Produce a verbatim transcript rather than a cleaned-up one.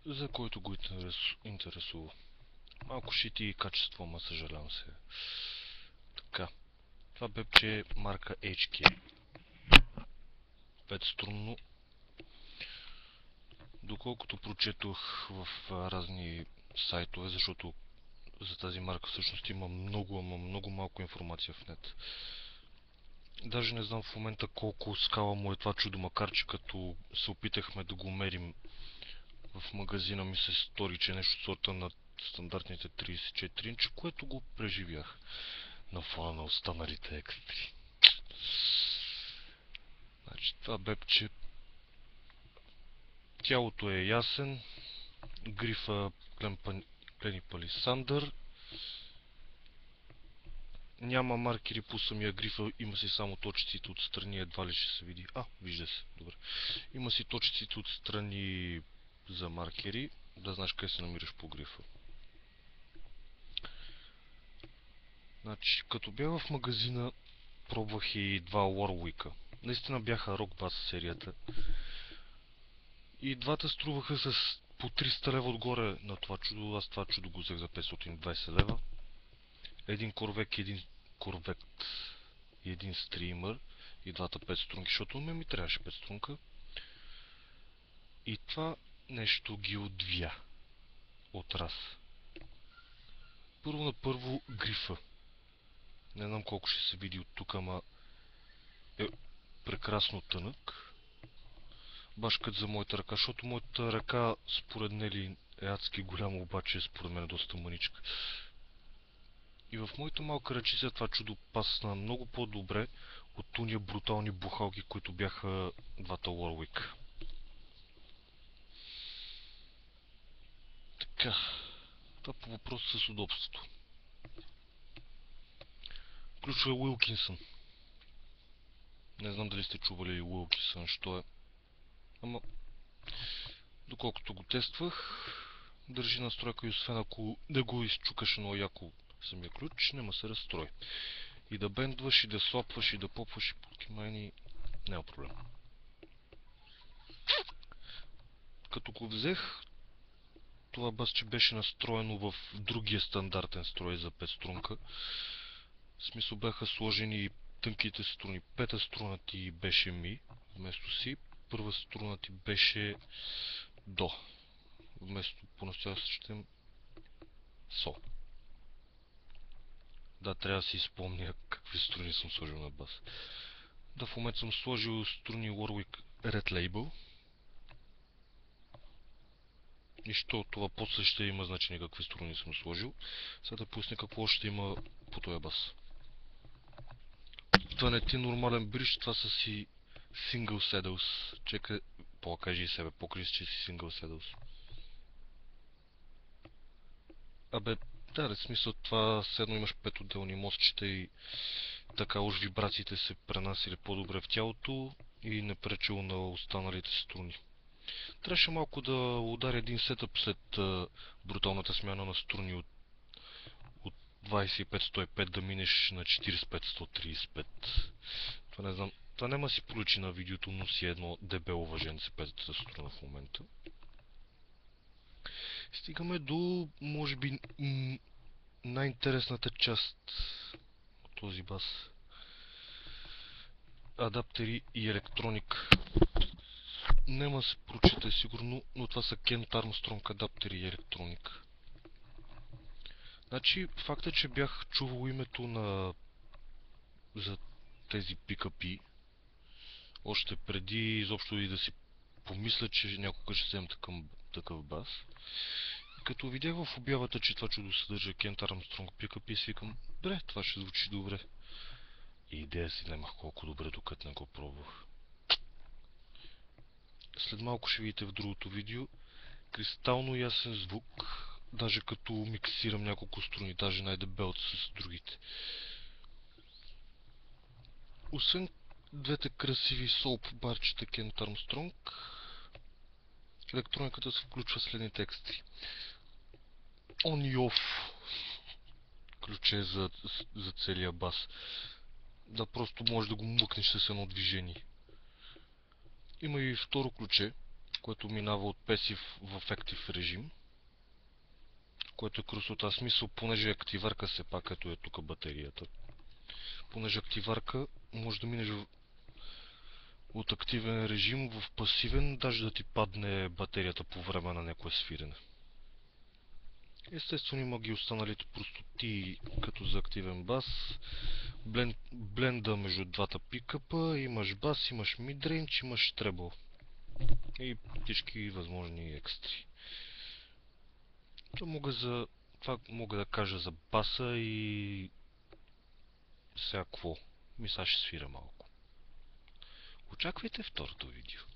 за който го интересува. Малко шити и качество, ма съжалявам се. Така. Това бепче е марка Ейч Кей. петструнно. Доколкото прочетох в разни сайтове, защото за тази марка всъщност има много, ама много малко информация в нет. Даже не знам в момента колко скала му е това чудо, макар че като се опитахме да го мерим в магазина, ми се стори, че е нещо сорта на стандартните тридесет и четири инча, което го преживях на фона на останалите екстри. Значи това бепче, тялото е ясен, грифа клени палисандър, няма маркери по самия грифа, има си само точиците отстрани, едва ли ще се види. А, вижда се, добре. Има си точиците отстрани за маркери, да знаеш къде се намираш по грифа. Значи, като бях в магазина, пробвах и два Warwick-а. Наистина бяха Rock Bass серията. И двата струваха с по триста лева отгоре на това чудо. Аз това чудо го взех за петстотин и двайсет лева. Един корвек и един корвет и един стример. И двата пет струнки, защото ме ми трябваше пет струнка. И това нещо ги отвия от раз. Първо на първо грифа. Не знам колко ще се види от тук, ама е прекрасно тънък. Баш като за моята ръка, защото моята ръка според Нели е адски голяма, обаче според мен е доста мъничка. И в моята малка ръчица това чудо пасна много по-добре от уния брутални бухалки, които бяха двата Warwick. Така, това по въпроса с удобството. Ключове Уилкинсън. Не знам дали сте чували Уилкинсън, що е. Ама, доколкото го тествах, държи настройка и освен ако да го изчукаш много яко самия ключ, няма се разстрой. И да бендваш, и да слопваш, и да попваш, и подкимайни, няма проблем. Като го взех, това басче беше настроено в другия стандартен строй за пет струнка. В смисъл бяха сложени тънките струни. Пета струна ти беше ми, вместо си. Първа струна ти беше до, вместо по-настоящем со. Да, трябва да си спомня какви струни съм сложил на бас. Да, в момента съм сложил струни Warwick Red Label. Нищо от това после ще има значение какви струни съм сложил. Сега да поясня какво ще има по този бас. Това не ти е нормален бридж, това са си Single Saddles. Чекай, покажи себе, покажи че си Single Saddles. Абе, да, в смисъл това седно имаш пет отделни мостчета и така уж вибрациите се пренасили по-добре в тялото и не пречило на останалите струни. Трябваше малко да ударя един сетъп след а, бруталната смяна на струни от, от двайсет и пет сто и пет да минеш на четирийсет и пет сто трийсет и пет. Това не знам, това няма си проличи на видеото, но си едно дебело въженце петата струна в момента. Стигаме до, може би, най-интересната част от този бас. Адаптери и електроник. Нема се прочита сигурно, но това са Kent Armstrong адаптери и електроник. Значи, факта, че бях чувал името на за тези пикапи, още преди изобщо и да си помисля, че някога ще вземем такъв, такъв бас. И като видях в обявата, че това чудо съдържа Kent Armstrong пикапи, си викам, бре, това ще звучи добре. И идея си нямах колко добре, докато не го пробвах. След малко ще видите в другото видео кристално ясен звук, даже като миксирам няколко струни, даже най-дебелото с другите. Освен двете красиви солп барчета Kent Armstrong, електрониката се включва следните екстри. On и Off ключе за, за целия бас. Да, просто можеш да го мъкнеш с едно движение. Има и второ ключе, което минава от песив в active режим, което е красота. Смисъл, понеже активарка все пак, като е тук батерията. Понеже активарка може да минеш от активен режим в пасивен, даже да ти падне батерията по време на някое свирене. Естествено има ги останалите простоти, като за активен бас, Блен, бленда между двата пикъпа, имаш бас, имаш мидрейндж, имаш требъл и всички възможни екстри. Това мога, за, това мога да кажа за баса и сега какво? Ми сега ще свира малко. Очаквайте второто видео.